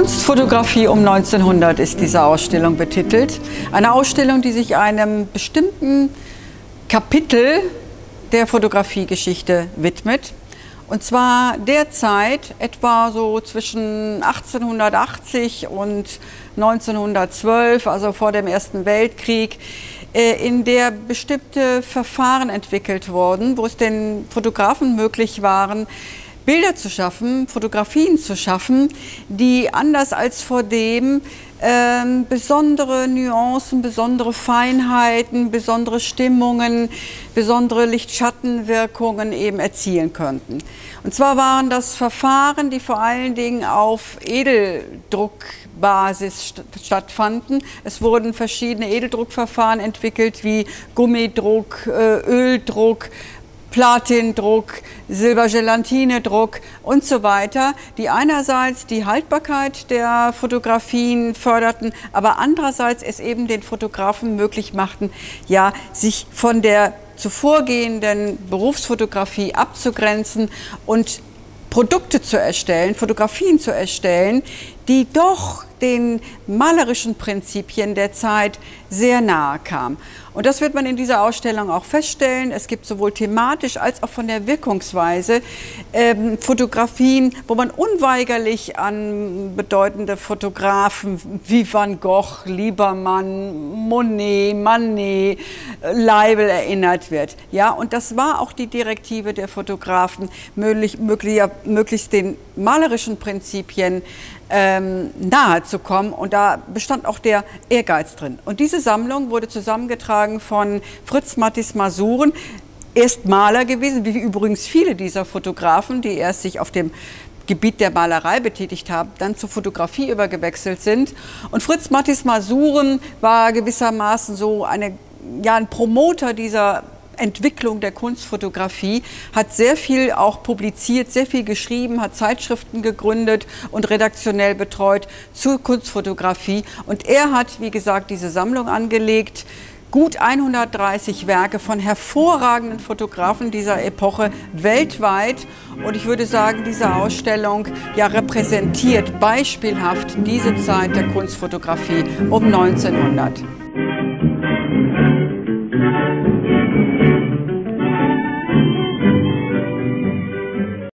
Kunstfotografie um 1900 ist diese Ausstellung betitelt. Eine Ausstellung, die sich einem bestimmten Kapitel der Fotografiegeschichte widmet. Und zwar der Zeit, etwa so zwischen 1880 und 1912, also vor dem Ersten Weltkrieg, in der bestimmte Verfahren entwickelt wurden, wo es den Fotografen möglich waren, Bilder zu schaffen, Fotografien zu schaffen, die anders als vor dem besondere Nuancen, besondere Feinheiten, besondere Stimmungen, besondere Licht-Schatten-Wirkungen eben erzielen könnten. Und zwar waren das Verfahren, die vor allen Dingen auf Edeldruckbasis stattfanden. Es wurden verschiedene Edeldruckverfahren entwickelt, wie Gummidruck, Öldruck, Platindruck, Silbergelatinedruck und so weiter, die einerseits die Haltbarkeit der Fotografien förderten, aber andererseits es eben den Fotografen möglich machten, ja, sich von der zuvorgehenden Berufsfotografie abzugrenzen und Produkte zu erstellen, Fotografien zu erstellen, die doch den malerischen Prinzipien der Zeit sehr nahe kamen. Und das wird man in dieser Ausstellung auch feststellen. Es gibt sowohl thematisch als auch von der Wirkungsweise Fotografien, wo man unweigerlich an bedeutende Fotografen wie Van Gogh, Liebermann, Monet, Manet, Leibl erinnert wird. Ja, und das war auch die Direktive der Fotografen, möglichst den malerischen Prinzipien nahe zu kommen, und da bestand auch der Ehrgeiz drin. Und diese Sammlung wurde zusammengetragen von Fritz Matthis Masuren, erst Maler gewesen, wie übrigens viele dieser Fotografen, die erst sich auf dem Gebiet der Malerei betätigt haben, dann zur Fotografie übergewechselt sind. Und Fritz Matthis Masuren war gewissermaßen so ein Promoter dieser Entwicklung der Kunstfotografie, hat sehr viel auch publiziert, sehr viel geschrieben, hat Zeitschriften gegründet und redaktionell betreut zur Kunstfotografie. Und er hat, wie gesagt, diese Sammlung angelegt, gut 130 Werke von hervorragenden Fotografen dieser Epoche weltweit. Und ich würde sagen, diese Ausstellung ja repräsentiert beispielhaft diese Zeit der Kunstfotografie um 1900.